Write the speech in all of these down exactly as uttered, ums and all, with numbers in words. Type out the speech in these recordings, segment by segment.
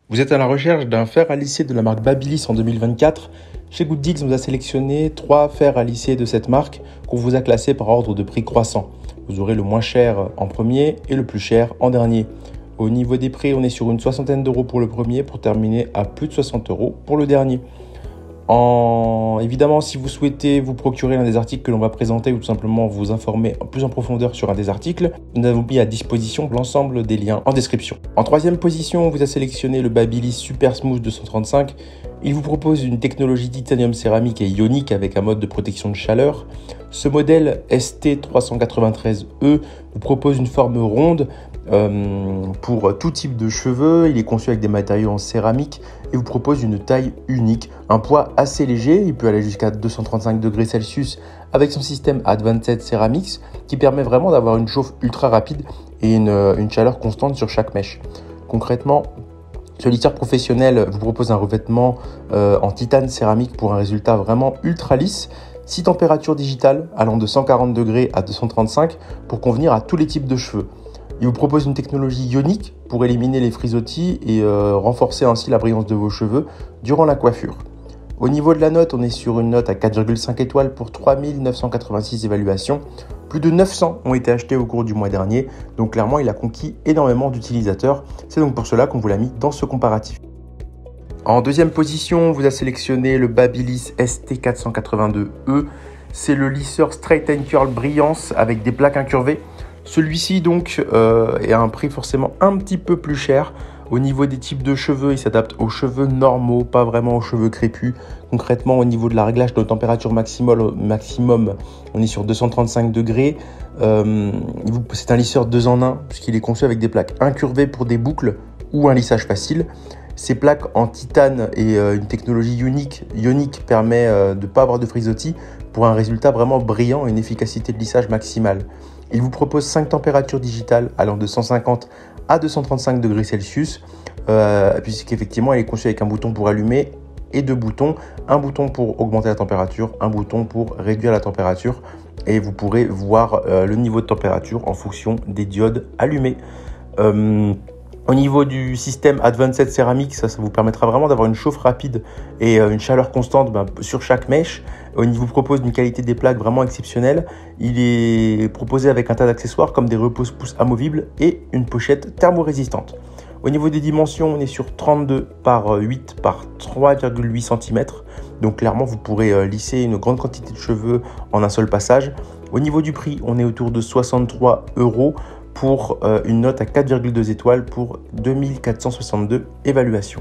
Vous êtes à la recherche d'un fer à lisser de la marque Babyliss en deux mille vingt-quatre. Chez Good Deals, on vous a sélectionné trois fers à lisser de cette marque qu'on vous a classés par ordre de prix croissant. Vous aurez le moins cher en premier et le plus cher en dernier. Au niveau des prix, on est sur une soixantaine d'euros pour le premier pour terminer à plus de soixante euros pour le dernier. En... Évidemment, si vous souhaitez vous procurer l'un des articles que l'on va présenter ou tout simplement vous informer plus en profondeur sur un des articles, nous avons mis à disposition l'ensemble des liens en description. En troisième position, on vous a sélectionné le Babyliss Super Smooth deux cent trente-cinq. Il vous propose une technologie titanium céramique et ionique avec un mode de protection de chaleur. Ce modèle S T trois cent quatre-vingt-treize E vous propose une forme ronde euh, pour tout type de cheveux. Il est conçu avec des matériaux en céramique et vous propose une taille unique, un poids assez léger. Il peut aller jusqu'à deux cent trente-cinq degrés Celsius avec son système Advanced Ceramics qui permet vraiment d'avoir une chauffe ultra rapide et une, une chaleur constante sur chaque mèche. Concrètement, ce lisseur professionnel vous propose un revêtement euh, en titane céramique pour un résultat vraiment ultra lisse. six températures digitales allant de cent quarante degrés à deux cent trente-cinq pour convenir à tous les types de cheveux. Il vous propose une technologie ionique pour éliminer les frisottis et euh, renforcer ainsi la brillance de vos cheveux durant la coiffure. Au niveau de la note, on est sur une note à quatre virgule cinq étoiles pour trois mille neuf cent quatre-vingt-six évaluations. Plus de neuf cents ont été achetés au cours du mois dernier, donc clairement il a conquis énormément d'utilisateurs. C'est donc pour cela qu'on vous l'a mis dans ce comparatif. En deuxième position, on vous a sélectionné le Babyliss S T quatre cent quatre-vingt-deux E. C'est le lisseur Straight and Curl Brillance avec des plaques incurvées. Celui-ci donc euh, est à un prix forcément un petit peu plus cher. Au niveau des types de cheveux, il s'adapte aux cheveux normaux, pas vraiment aux cheveux crépus. Concrètement, au niveau de la réglage de température maximum, maximum on est sur deux cent trente-cinq degrés. Euh, c'est un lisseur deux en un puisqu'il est conçu avec des plaques incurvées pour des boucles ou un lissage facile. Ces plaques en titane et euh, une technologie unique, ionique permet euh, de ne pas avoir de frisottis pour un résultat vraiment brillant et une efficacité de lissage maximale. Il vous propose cinq températures digitales allant de cent cinquante à deux cent trente-cinq degrés Celsius, euh, puisqu'effectivement il est conçu avec un bouton pour allumer et deux boutons, un bouton pour augmenter la température, un bouton pour réduire la température, et vous pourrez voir euh, le niveau de température en fonction des diodes allumées. Euh, Au niveau du système Advanced Ceramics, ça, ça vous permettra vraiment d'avoir une chauffe rapide et euh, une chaleur constante ben, sur chaque mèche. Il vous propose une qualité des plaques vraiment exceptionnelle. Il est proposé avec un tas d'accessoires comme des repose-pouces amovibles et une pochette thermorésistante. Au niveau des dimensions, on est sur trente-deux par huit par trois virgule huit centimètres. Donc clairement, vous pourrez euh, lisser une grande quantité de cheveux en un seul passage. Au niveau du prix, on est autour de soixante-trois euros. Pour euh, une note à quatre virgule deux étoiles pour deux mille quatre cent soixante-deux évaluations.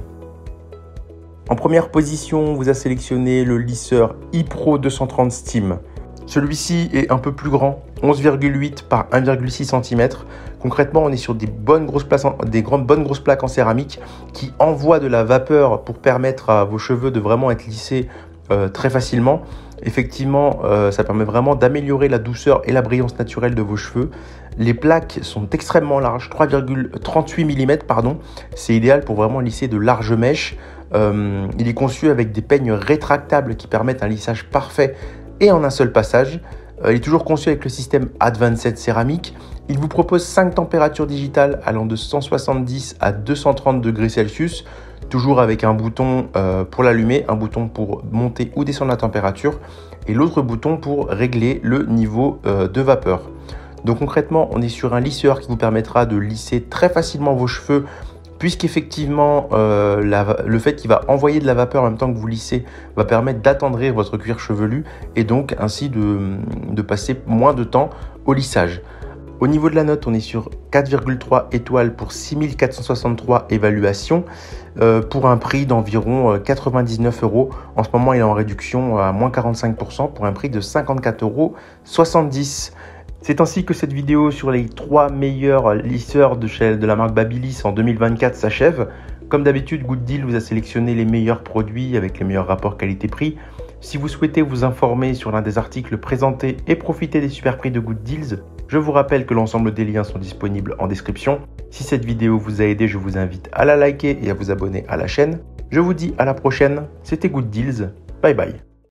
En première position, on vous a sélectionné le lisseur iPro deux cent trente Steam. Celui-ci est un peu plus grand, onze virgule huit par un virgule six centimètres. Concrètement, on est sur des bonnes grosses, plaques en, des grandes, bonnes grosses plaques en céramique qui envoient de la vapeur pour permettre à vos cheveux de vraiment être lissés euh, très facilement. Effectivement, euh, ça permet vraiment d'améliorer la douceur et la brillance naturelle de vos cheveux. Les plaques sont extrêmement larges, trois virgule trente-huit millimètres, pardon. C'est idéal pour vraiment lisser de larges mèches. Euh, il est conçu avec des peignes rétractables qui permettent un lissage parfait et en un seul passage. Euh, il est toujours conçu avec le système Advanced Ceramics. Il vous propose cinq températures digitales allant de cent soixante-dix à deux cent trente degrés Celsius. Toujours avec un bouton euh, pour l'allumer, un bouton pour monter ou descendre la température et l'autre bouton pour régler le niveau euh, de vapeur. Donc concrètement, on est sur un lisseur qui vous permettra de lisser très facilement vos cheveux puisqu'effectivement euh, la, le fait qu'il va envoyer de la vapeur en même temps que vous lissez va permettre d'attendrir votre cuir chevelu et donc ainsi de, de passer moins de temps au lissage. Au niveau de la note, on est sur quatre virgule trois étoiles pour six mille quatre cent soixante-trois évaluations euh, pour un prix d'environ quatre-vingt-dix-neuf euros. En ce moment, il est en réduction à moins quarante-cinq pour cent pour un prix de cinquante-quatre euros soixante-dix. C'est ainsi que cette vidéo sur les trois meilleurs lisseurs de, chez, de la marque Babyliss en deux mille vingt-quatre s'achève. Comme d'habitude, Good Deal vous a sélectionné les meilleurs produits avec les meilleurs rapports qualité-prix. Si vous souhaitez vous informer sur l'un des articles présentés et profiter des super prix de Good Deals, je vous rappelle que l'ensemble des liens sont disponibles en description. Si cette vidéo vous a aidé, je vous invite à la liker et à vous abonner à la chaîne. Je vous dis à la prochaine, c'était Good Deals, bye bye.